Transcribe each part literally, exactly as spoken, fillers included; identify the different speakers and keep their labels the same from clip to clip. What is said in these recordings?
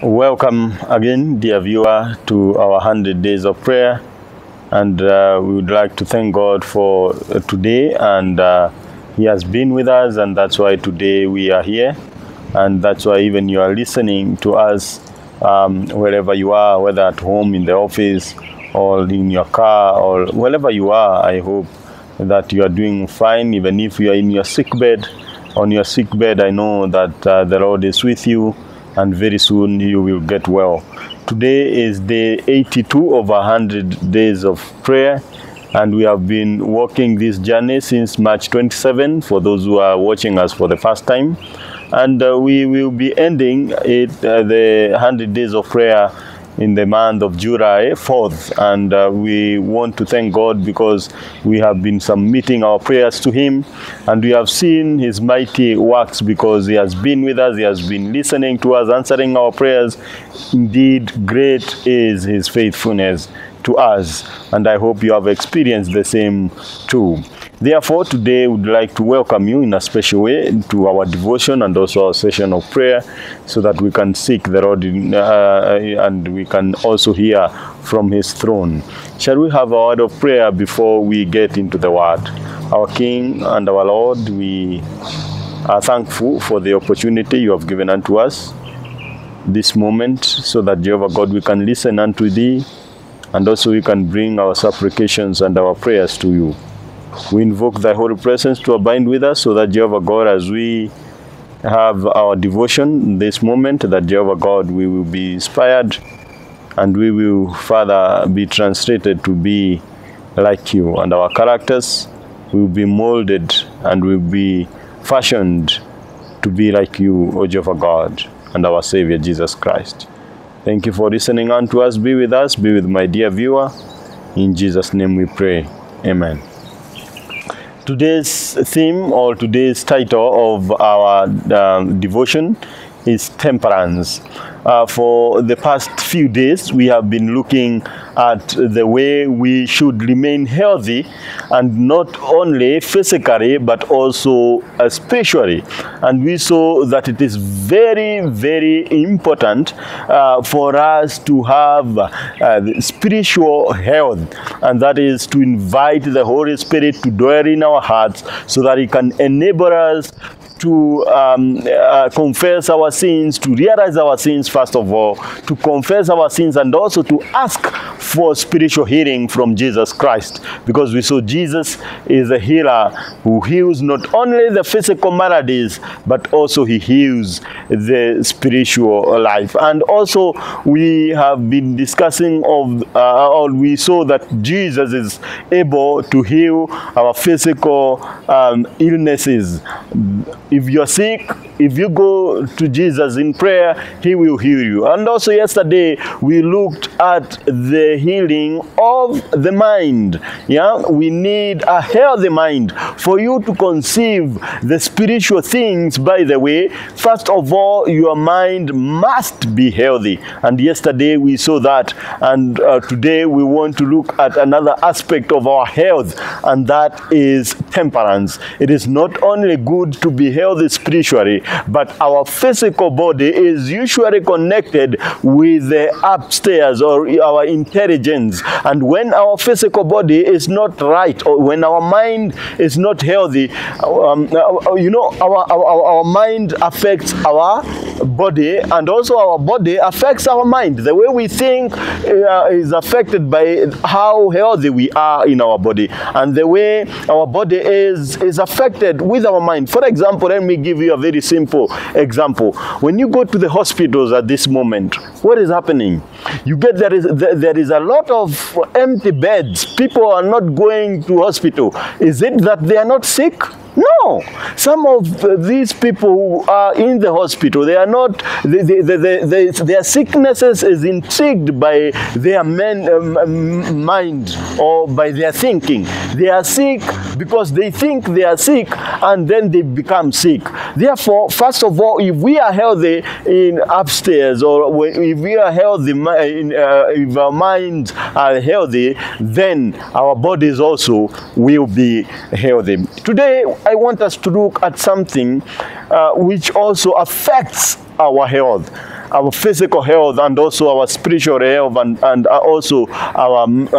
Speaker 1: Welcome again, dear viewer, to our one hundred days of prayer. And uh, we would like to thank God for uh, today. And uh, He has been with us, and that's why today we are here. And that's why even you are listening to us um, wherever you are, whether at home, in the office, or in your car, or wherever you are. I hope that you are doing fine, even if you are in your sick bed. On your sick bed, I know that uh, the Lord is with you, and very soon you will get well. Today is day eighty-two of one hundred days of prayer, and we have been walking this journey since March twenty-seventh, for those who are watching us for the first time. And uh, we will be ending it, uh, the one hundred days of prayer in the month of July fourth, and uh, we want to thank God because we have been submitting our prayers to Him, and we have seen His mighty works because He has been with us, He has been listening to us, answering our prayers. Indeed, great is His faithfulness to us, and I hope you have experienced the same too. Therefore, today we would like to welcome you in a special way to our devotion and also our session of prayer, so that we can seek the Lord in, uh, and we can also hear from His throne. Shall we have a word of prayer before we get into the word? Our King and our Lord, we are thankful for the opportunity you have given unto us this moment, so that, Jehovah God, we can listen unto Thee, and also we can bring our supplications and our prayers to You. We invoke Thy holy presence to abide with us, so that, Jehovah God, as we have our devotion in this moment, that, Jehovah God, we will be inspired, and we will further be translated to be like You, and our characters will be molded and will be fashioned to be like You, O Jehovah God, and our Savior Jesus Christ. Thank You for listening unto us. Be with us, be with my dear viewer. In Jesus' name we pray. Amen. Today's theme, or today's title of our um, devotion is temperance. Uh, for the past few days, we have been looking at the way we should remain healthy, and not only physically but also uh, spiritually. And we saw that it is very, very important uh, for us to have uh, spiritual health, and that is to invite the Holy Spirit to dwell in our hearts, so that He can enable us to um, uh, confess our sins, to realize our sins first of all, to confess our sins, and also to ask for spiritual healing from Jesus Christ. Because we saw Jesus is a healer who heals not only the physical maladies, but also He heals the spiritual life. And also we have been discussing of, uh, or we saw that Jesus is able to heal our physical um, illnesses. If you're sick, if you go to Jesus in prayer, He will heal you. And also yesterday, we looked at the healing of the mind. Yeah, we need a healthy mind. For you to conceive the spiritual things, by the way, first of all, your mind must be healthy. And yesterday we saw that. And uh, today we want to look at another aspect of our health, and that is temperance. It is not only good to be healthy spiritually, but our physical body is usually connected with the upstairs, or our intelligence. And when our physical body is not right, or when our mind is not healthy, um, you know, our, our, our mind affects our body, and also our body affects our mind. The way we think uh, is affected by how healthy we are in our body, and the way our body is, is affected with our mind. For example, let me give you a very simple example. When you go to the hospitals at this moment, what is happening? You get there is there is a lot of empty beds. People are not going to hospital. Is it that they are not sick? No. Some of uh, these people who are in the hospital, they are not, they, they, they, they, they, their sicknesses is intrigued by their men, um, mind, or by their thinking. They are sick because they think they are sick, and then they become sick. Therefore, first of all, if we are healthy in upstairs, or if we are healthy, in, uh, if our minds are healthy, then our bodies also will be healthy. Today, I want us to look at something uh, which also affects our health. our physical health and also our spiritual health and, and also our, uh,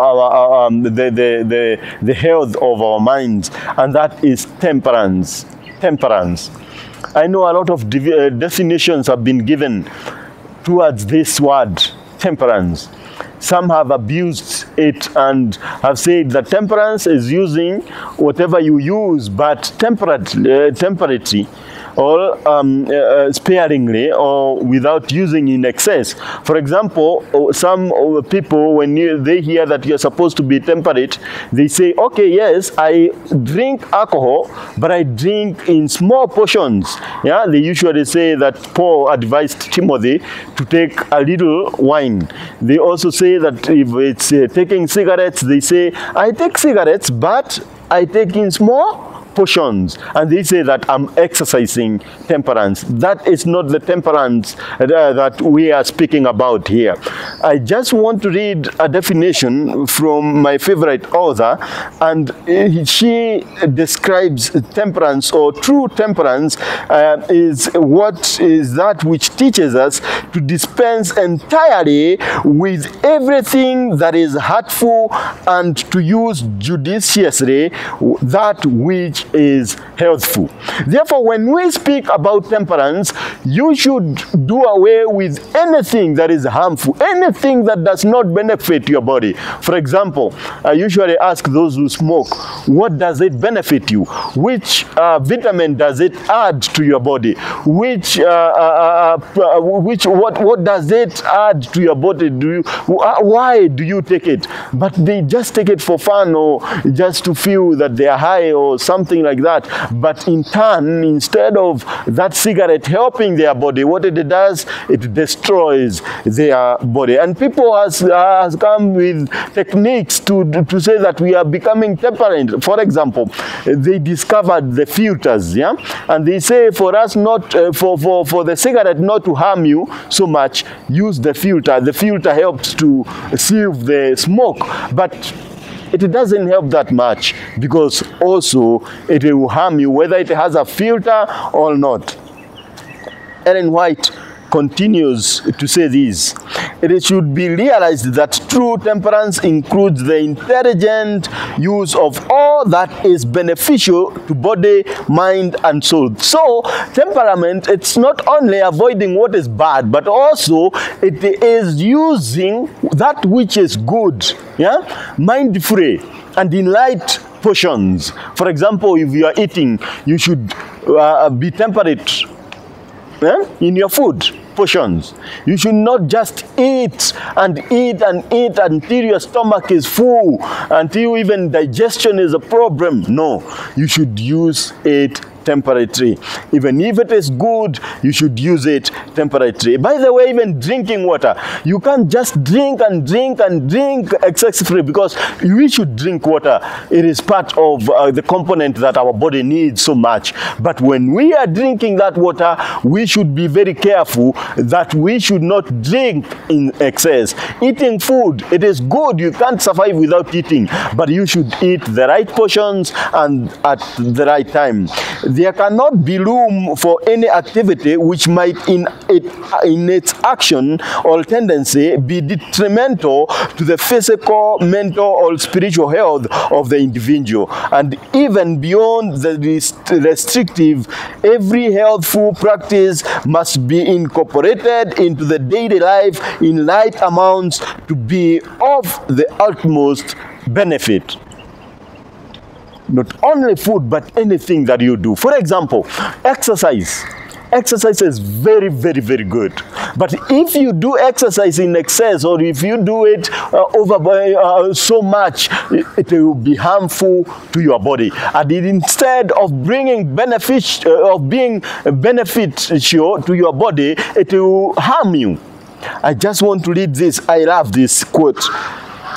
Speaker 1: our um, the, the, the, the health of our minds, and that is temperance. Temperance. I know a lot of de uh, definitions have been given towards this word, temperance. Some have abused it and have said that temperance is using whatever you use, but temperate, uh, temperately, or um, uh, sparingly, or without using in excess. For example, some people, when you, they hear that you're supposed to be temperate, they say, okay, yes, I drink alcohol, but I drink in small portions. Yeah, they usually say that Paul advised Timothy to take a little wine. They also say that if it's uh, taking cigarettes, they say, I take cigarettes, but I take in small portions, and they say that I'm exercising temperance. That is not the temperance uh, that we are speaking about here. I just want to read a definition from my favorite author, and she describes temperance, or true temperance uh, is what is that which teaches us to dispense entirely with everything that is hurtful and to use judiciously that which is healthful. Therefore, when we speak about temperance, you should do away with anything that is harmful, anything that does not benefit your body. For example, I usually ask those who smoke, what does it benefit you? Which uh, vitamin does it add to your body? Which, uh, uh, uh, which, what, what does it add to your body? Do you, why do you take it? But they just take it for fun, or just to feel that they are high or something like that. But in turn, instead of that cigarette helping their body, what it does, it destroys their body. And people has, uh, has come with techniques to, to say that we are becoming temperate. For example, they discovered the filters, yeah? And they say for us not, uh, for, for, for the cigarette not to harm you so much, use the filter. The filter helps to sieve the smoke. But it doesn't help that much, because also it will harm you whether it has a filter or not. Ellen White continues to say this: it should be realized that true temperance includes the intelligent use of all that is beneficial to body, mind, and soul. So, temperament, it's not only avoiding what is bad, but also it is using that which is good, yeah, mindfully and in light portions. For example, if you are eating, you should uh, be temperate Eh? in your food portions. You should not just eat and eat and eat until your stomach is full, until even digestion is a problem. No, you should use it temperately. Even if it is good, you should use it temperately. By the way, even drinking water, you can't just drink and drink and drink excessively, because we should drink water. It is part of uh, the component that our body needs so much. But when we are drinking that water, we should be very careful that we should not drink in excess. Eating food, it is good. You can't survive without eating, but you should eat the right portions and at the right time. There cannot be room for any activity which might in, it, in its action or tendency be detrimental to the physical, mental, or spiritual health of the individual. And even beyond the rest restrictive, every healthful practice must be incorporated into the daily life in light amounts to be of the utmost benefit. Not only food, but anything that you do. For example, exercise. Exercise is very, very, very good. But if you do exercise in excess, or if you do it uh, over by, uh, so much, it, it will be harmful to your body. And it, instead of bringing benefit, uh, of being beneficial to your body, it will harm you. I just want to read this. I love this quote.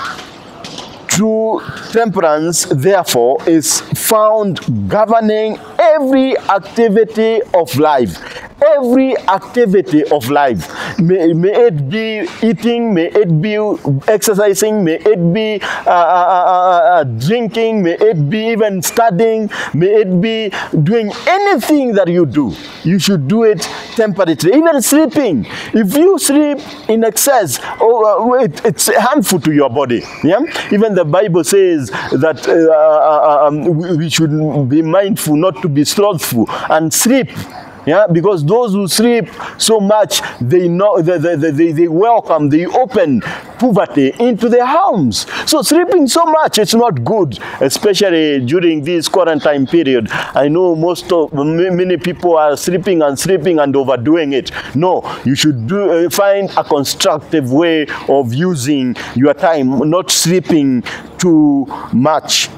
Speaker 1: True temperance, therefore, is found governing every activity of life. Every activity of life, may, may it be eating, may it be exercising, may it be uh, uh, uh, uh, drinking, may it be even studying, may it be doing anything that you do, you should do it temperately. Even sleeping, if you sleep in excess, oh, uh, it, it's harmful to your body. Yeah, even the Bible says that uh, uh, um, we should be mindful not to be slothful and sleep. Yeah, because those who sleep so much, they know they, they, they, they welcome, they open poverty into their homes. So sleeping so much, it's not good, especially during this quarantine period. I know most of many people are sleeping and sleeping and overdoing it. No, you should do, uh, find a constructive way of using your time, not sleeping too much.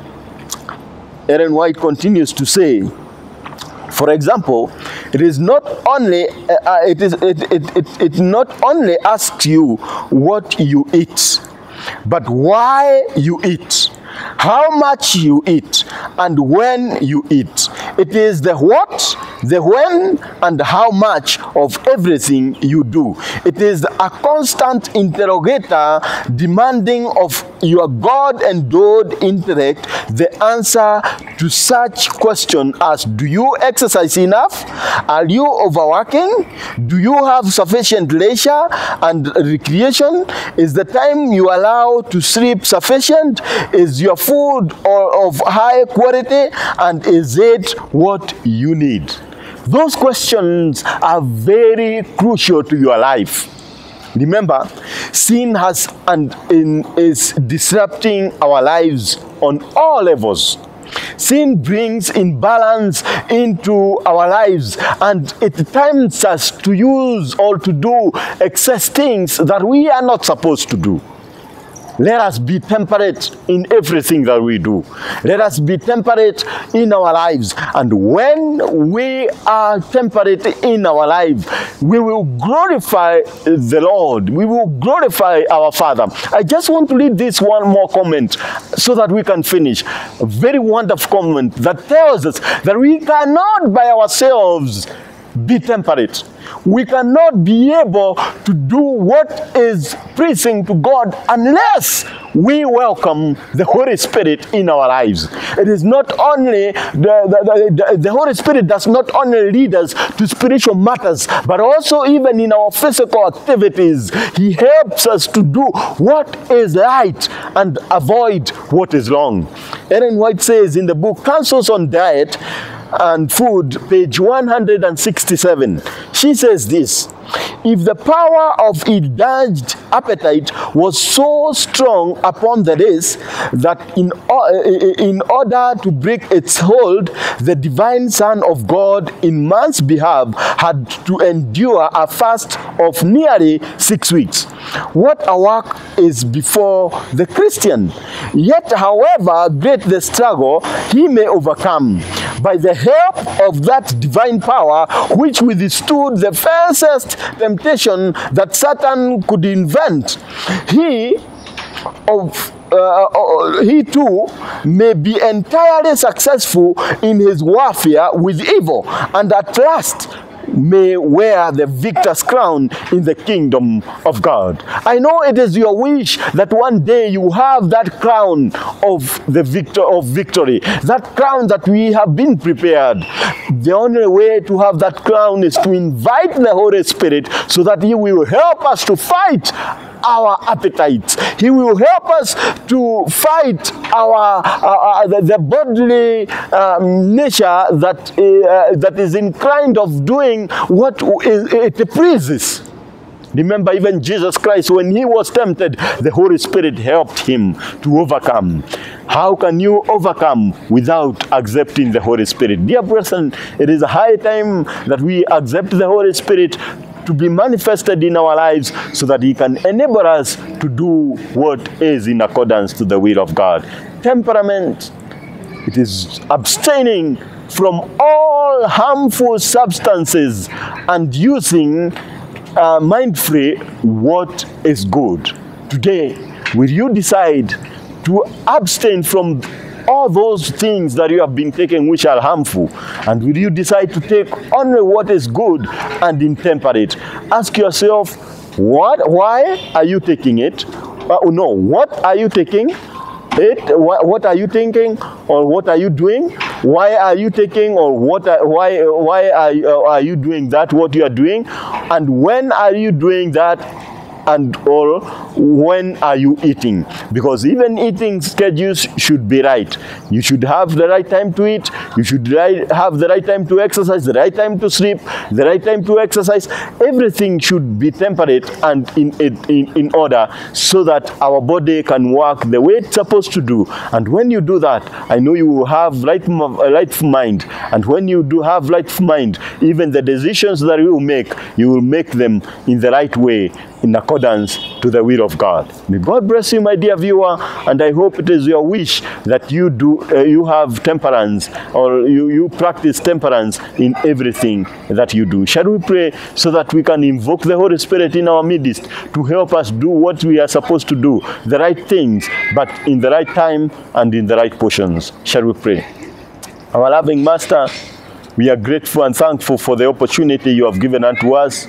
Speaker 1: Ellen White continues to say, for example, it is not only uh, it is it, it, it, it not only asks you what you eat, but why you eat, how much you eat, and when you eat. It is the what, the when, and how much of everything you do. It is a constant interrogator demanding of your God-endowed intellect the answer to such questions as: do you exercise enough? Are you overworking? Do you have sufficient leisure and recreation? Is the time you allow to sleep sufficient? Is your food or of high quality? And is it what you need? Those questions are very crucial to your life. Remember, sin has and in, is disrupting our lives on all levels. Sin brings imbalance into our lives, and it tempts us to use or to do excess things that we are not supposed to do. Let us be temperate in everything that we do. Let us be temperate in our lives. And when we are temperate in our life, we will glorify the Lord. We will glorify our Father. I just want to read this one more comment so that we can finish. A very wonderful comment that tells us that we cannot by ourselves be temperate. We cannot be able to do what is pleasing to God unless we welcome the Holy Spirit in our lives. It is not only, the, the, the, the Holy Spirit does not only lead us to spiritual matters, but also even in our physical activities. He helps us to do what is right and avoid what is wrong. Ellen White says in the book Counsels on Diet and Food, page one hundred sixty-seven, she says this: if the power of indulged appetite was so strong upon the race that in, in order to break its hold, the divine Son of God in man's behalf had to endure a fast of nearly six weeks. What a work is before the Christian! Yet, however great the struggle, he may overcome by the help of that divine power which withstood the fiercest temptation that Satan could invent. He of uh, uh, he too may be entirely successful in his warfare with evil, and at last may wear the victor's crown in the kingdom of God. I know it is your wish that one day you have that crown of the victor of victory, that crown that we have been prepared. The only way to have that crown is to invite the Holy Spirit so that He will help us to fight our appetites. He will help us to fight our uh, the, the bodily um, nature that uh, that is inclined of doing what it pleases. Remember, even Jesus Christ, when He was tempted, the Holy Spirit helped Him to overcome. How can you overcome without accepting the Holy Spirit? Dear brethren, it is a high time that we accept the Holy Spirit to be manifested in our lives so that He can enable us to do what is in accordance to the will of God. Temperament, it is abstaining from all harmful substances and using uh, mindfully what is good. Today, will you decide to abstain from all those things that you have been taking which are harmful? And will you decide to take only what is good and intemperate? Ask yourself, what, why are you taking it? Uh, no, what are you taking it? What, what are you thinking, or what are you doing? Why are you taking, or what? Are, why? Why are you, uh, are you doing that? What you are doing, and when are you doing that? And or when are you eating? Because even eating schedules should be right. You should have the right time to eat. You should right, have the right time to exercise, the right time to sleep, the right time to exercise. Everything should be temperate and in, in, in order, so that our body can work the way it's supposed to do. And when you do that, I know you will have right, right mind. And when you do have right mind, even the decisions that you will make, you will make them in the right way, in accordance to the will of God. May God bless you, my dear viewer, and I hope it is your wish that you do, uh, you have temperance, or you, you practice temperance in everything that you do. Shall we pray so that we can invoke the Holy Spirit in our midst to help us do what we are supposed to do, the right things, but in the right time and in the right portions. Shall we pray? Our loving Master, we are grateful and thankful for the opportunity you have given unto us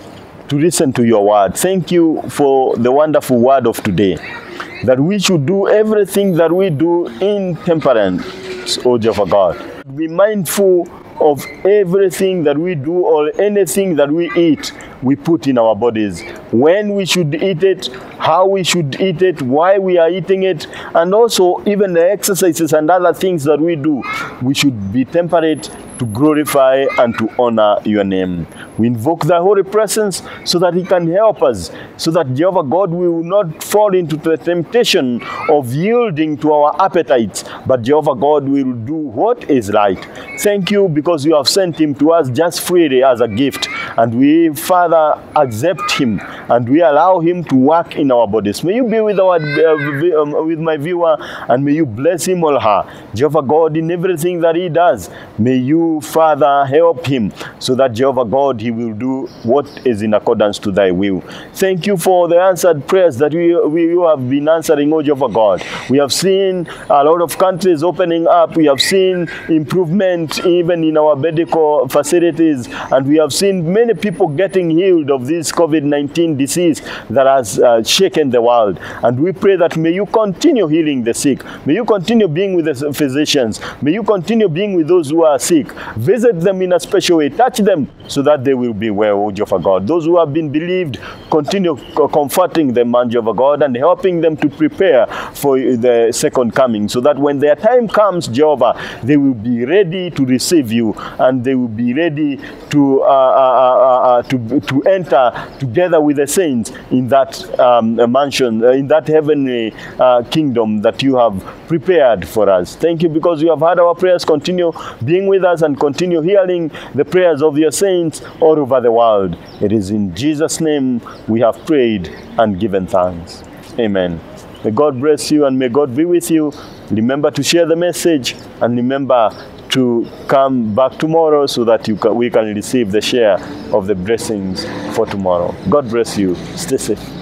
Speaker 1: to listen to your word. Thank you for the wonderful word of today, that we should do everything that we do in temperance, O Jehovah God. Be mindful of everything that we do, or anything that we eat, we put in our bodies. When we should eat it, how we should eat it, why we are eating it, and also even the exercises and other things that we do, we should be temperate to glorify and to honor your name. We invoke the Holy Presence so that he can help us, so that Jehovah God will not fall into the temptation of yielding to our appetites, but Jehovah God will do what is right. Thank you, because you have sent him to us just freely as a gift, and we, Father, accept him and we allow him to work in our bodies. May you be with our uh, um, with my viewer, and may you bless him or her, Jehovah God, in everything that he does. May you, Father, help him, so that Jehovah God, he will do what is in accordance to thy will. Thank you for the answered prayers that we, we you have been answering, O Jehovah God. We have seen a lot of countries opening up. We have seen improvement even in our medical facilities, and we have seen many people getting healed of this COVID nineteen disease that has uh, shaken the world. And we pray that may you continue healing the sick. May you continue being with the physicians. May you continue being with those who are sick. Visit them in a special way. Touch them so that they will be well, O Jehovah God. Those who have been believed, continue comforting them, O Jehovah God, and helping them to prepare for the second coming, so that when their time comes, Jehovah, they will be ready to receive you, and they will be ready to uh, uh, uh, to, to enter together with the saints in that um, mansion, uh, in that heavenly uh, kingdom that you have prepared for us. Thank you, because you have heard our prayers. Continue being with us and continue hearing the prayers of your saints all over the world. It is in Jesus' name we have prayed and given thanks. Amen. May God bless you, and may God be with you. Remember to share the message, and remember to come back tomorrow so that you can, we can receive the share of the blessings for tomorrow. God bless you. Stay safe.